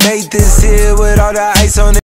Made this here with all the ice on it.